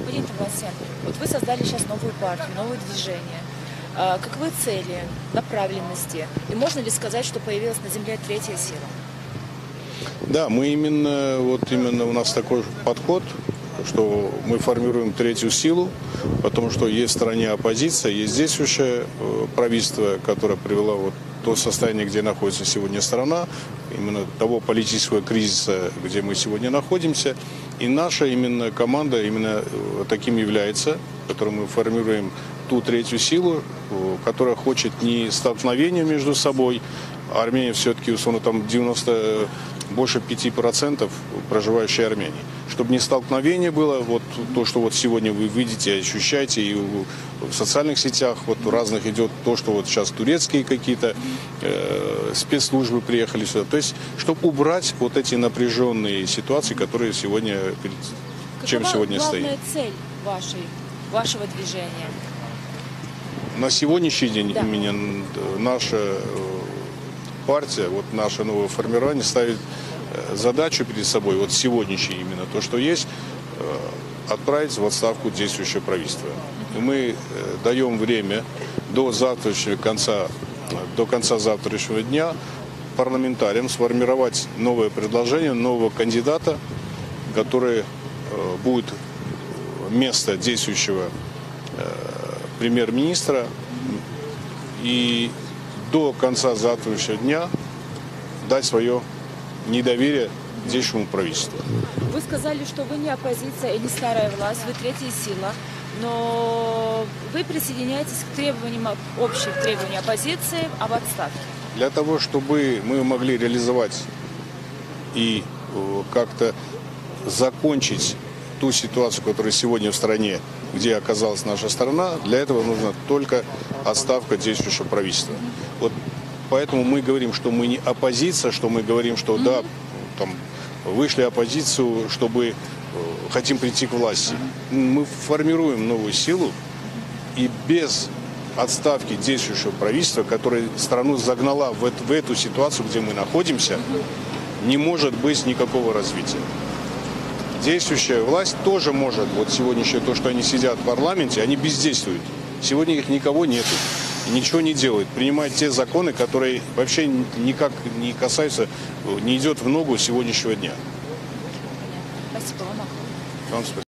Господин Тавасян, вот вы создали сейчас новую партию, новое движение. Каковы цели, направленности? И можно ли сказать, что появилась на Земле третья сила? Да, мы именно у нас такой подход, что мы формируем третью силу, потому что есть в стране оппозиция, есть действующее правительство, которое привело вот то состояние, где находится сегодня страна, именно того политического кризиса, где мы сегодня находимся. И наша именно команда именно таким является, которую мы формируем ту третью силу, которая хочет не столкновения между собой. Армения все-таки, условно, там больше 5% проживающие армяне. Чтобы не столкновение было, вот то, что вот сегодня вы видите, ощущаете, и в социальных сетях вот разных идет то, что вот сейчас турецкие какие-то спецслужбы приехали сюда. То есть, чтобы убрать вот эти напряженные ситуации, которые сегодня, чем сегодня стоит. Какова главная цель вашего движения? На сегодняшний день Да. именно наша партия, вот наше новое формирование ставит задачу перед собой, вот сегодняшний именно то, что есть, отправить в отставку действующее правительство. И мы даем время до конца завтрашнего дня парламентариям сформировать новое предложение, нового кандидата, который будет вместо действующего премьер-министра, и до конца завтрашнего дня дать свое недоверие действующему правительству. Вы сказали, что вы не оппозиция и не старая власть, вы третья сила, но вы присоединяетесь к требованиям, общим требованиям оппозиции об отставке. Для того, чтобы мы могли реализовать и как-то закончить ту ситуацию, которая сегодня в стране, где оказалась наша страна, для этого нужна только отставка действующего правительства. Вот поэтому мы говорим, что мы не оппозиция, что мы говорим, что да, там, вышли оппозицию, чтобы хотим прийти к власти. Мы формируем новую силу, и без отставки действующего правительства, которое страну загнала в эту ситуацию, где мы находимся, не может быть никакого развития. Действующая власть тоже может, вот сегодняшнее то, что они сидят в парламенте, они бездействуют. Сегодня их никого нету, ничего не делают. Принимают те законы, которые вообще никак не касаются, не идет в ногу сегодняшнего дня. Спасибо вам огромное. Вам спасибо.